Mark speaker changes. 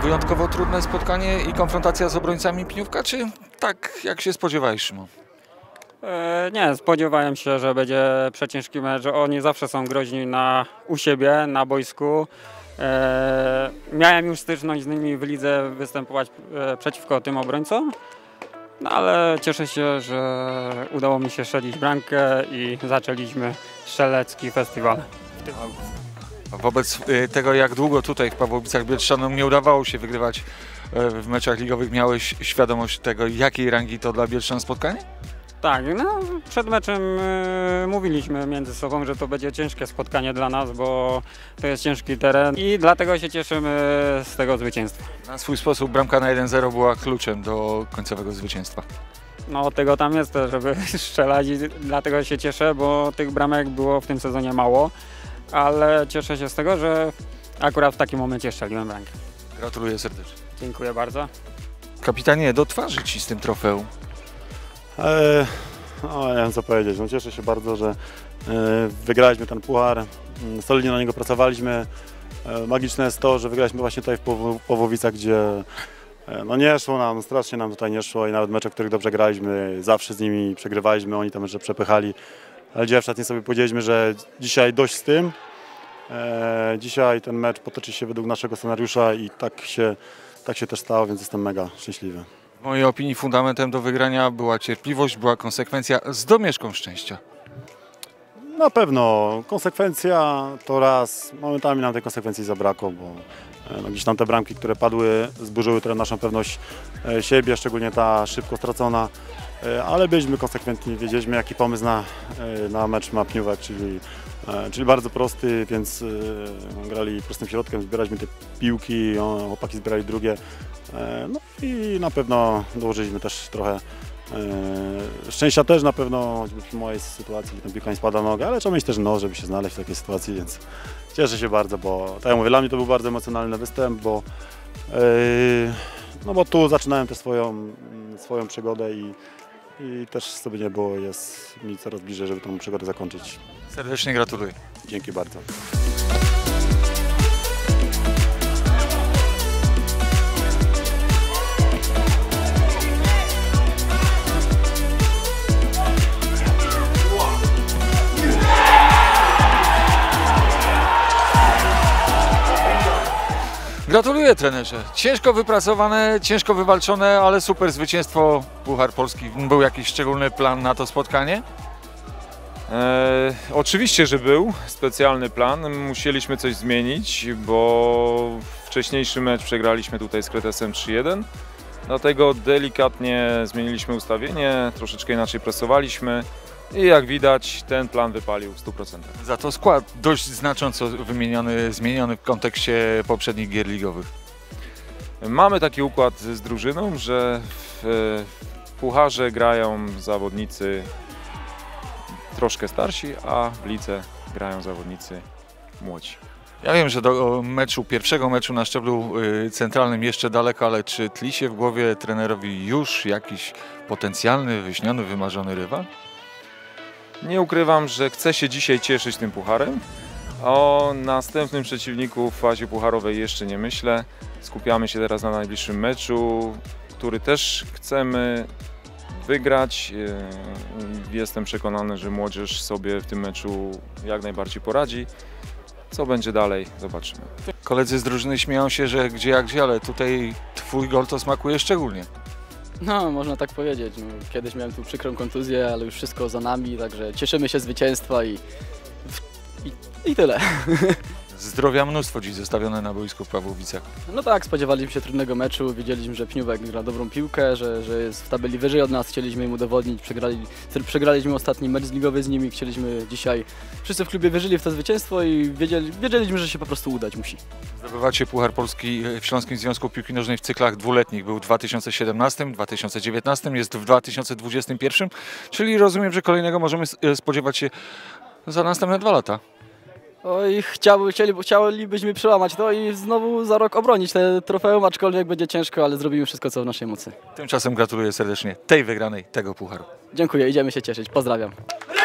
Speaker 1: wyjątkowo trudne spotkanie i konfrontacja z obrońcami Pniówka, czy tak jak się spodziewałeś, Szymon?
Speaker 2: Nie, spodziewałem się, że będzie przeciężki mecz, że oni zawsze są groźni u siebie, na boisku. Miałem już styczność z nimi w lidze występować przeciwko tym obrońcom, no ale cieszę się, że udało mi się strzelić bramkę i zaczęliśmy strzelecki festiwal.
Speaker 1: Wobec tego, jak długo tutaj w Pawłowicach Bielszczanom nie udawało się wygrywać w meczach ligowych, miałeś świadomość tego, jakiej rangi to dla Bielszczan spotkanie? Tak,
Speaker 2: No, przed meczem mówiliśmy między sobą, że to będzie ciężkie spotkanie dla nas, bo to jest ciężki teren i dlatego się cieszymy z tego zwycięstwa.
Speaker 1: Na swój sposób bramka na 1-0 była kluczem do końcowego zwycięstwa.
Speaker 2: No od tego tam jest, żeby strzelać i dlatego się cieszę, bo tych bramek było w tym sezonie mało, ale cieszę się z tego, że akurat w takim momencie strzeliłem bramkę.
Speaker 1: Gratuluję serdecznie.
Speaker 2: Dziękuję bardzo.
Speaker 1: Kapitanie, do twarzy Ci z tym trofeum.
Speaker 3: No, nie wiem co powiedzieć. No, cieszę się bardzo, że wygraliśmy ten puchar. Solidnie na niego pracowaliśmy. Magiczne jest to, że wygraliśmy właśnie tutaj w Pawłowicach, gdzie no nie szło nam, strasznie nam tutaj nie szło i nawet mecze, w których dobrze graliśmy, zawsze z nimi przegrywaliśmy, oni tam mecze przepychali. Ale dzisiaj w szatni sobie powiedzieliśmy, że dzisiaj dość z tym. Dzisiaj ten mecz potoczy się według naszego scenariusza i tak się też stało, więc jestem mega szczęśliwy.
Speaker 1: W mojej opinii fundamentem do wygrania była cierpliwość, była konsekwencja z domieszką szczęścia.
Speaker 3: Na pewno konsekwencja to raz, momentami nam tej konsekwencji zabrakło, bo no, gdzieś tam te bramki, które padły, zburzyły trochę naszą pewność siebie, szczególnie ta szybko stracona, ale byliśmy konsekwentni, wiedzieliśmy jaki pomysł na mecz ma Pniówek, czyli bardzo prosty, więc grali prostym środkiem, zbieraliśmy te piłki, chłopaki zbierali drugie, no i na pewno dołożyliśmy też trochę szczęścia też na pewno, w mojej sytuacji, gdy ten piłka nie spada na nogę, ale trzeba mieć też nos, żeby się znaleźć w takiej sytuacji, więc cieszę się bardzo, bo tak jak mówię, dla mnie to był bardzo emocjonalny występ, bo, no bo tu zaczynałem też swoją przygodę i też sobie nie było, jest mi coraz bliżej, żeby tą przygodę zakończyć.
Speaker 1: Serdecznie gratuluję.
Speaker 3: Dzięki bardzo.
Speaker 1: Gratuluję, trenerze. Ciężko wypracowane, ciężko wywalczone, ale super zwycięstwo. Puchar Polski. Był jakiś szczególny plan na to spotkanie?
Speaker 4: Oczywiście, że był specjalny plan. Musieliśmy coś zmienić, bo wcześniejszy mecz przegraliśmy tutaj z Kretesem 3-1. Dlatego delikatnie zmieniliśmy ustawienie, troszeczkę inaczej presowaliśmy. I jak widać, ten plan wypalił w 100%.
Speaker 1: Za to skład dość znacząco zmieniony w kontekście poprzednich gier ligowych.
Speaker 4: Mamy taki układ z drużyną, że w pucharze grają zawodnicy troszkę starsi, a w lidze grają zawodnicy młodzi.
Speaker 1: Ja wiem, że do pierwszego meczu na szczeblu centralnym jeszcze daleko, ale czy tli się w głowie trenerowi już jakiś potencjalny, wyśniony, wymarzony rywal?
Speaker 4: Nie ukrywam, że chcę się dzisiaj cieszyć tym pucharem. O następnym przeciwniku w fazie pucharowej jeszcze nie myślę. Skupiamy się teraz na najbliższym meczu, który też chcemy wygrać. Jestem przekonany, że młodzież sobie w tym meczu jak najbardziej poradzi. Co będzie dalej, zobaczymy.
Speaker 1: Koledzy z drużyny śmieją się, że gdzie jak gdzie, ale tutaj twój gol to smakuje szczególnie.
Speaker 5: No, można tak powiedzieć. No, kiedyś miałem tu przykrą kontuzję, ale już wszystko za nami, także cieszymy się z zwycięstwa i tyle.
Speaker 1: Zdrowia mnóstwo dziś zostawione na boisku w Pawłowicach.
Speaker 5: No tak, spodziewaliśmy się trudnego meczu, wiedzieliśmy, że Pniówek gra dobrą piłkę, że jest w tabeli wyżej od nas, chcieliśmy im udowodnić, przegraliśmy ostatni mecz ligowy z nimi, chcieliśmy dzisiaj, wszyscy w klubie wierzyli w to zwycięstwo i wiedzieliśmy, że się po prostu udać musi.
Speaker 1: Zdobywacie Puchar Polski w Śląskim Związku Piłki Nożnej w cyklach dwuletnich. Był w 2017, 2019, jest w 2021, czyli rozumiem, że kolejnego możemy spodziewać się za następne 2 lata.
Speaker 5: Oj, chcielibyśmy przełamać to i znowu za rok obronić te trofeum, aczkolwiek będzie ciężko, ale zrobimy wszystko, co w naszej mocy.
Speaker 1: Tymczasem gratuluję serdecznie tej wygranej, tego pucharu.
Speaker 5: Dziękuję, idziemy się cieszyć. Pozdrawiam.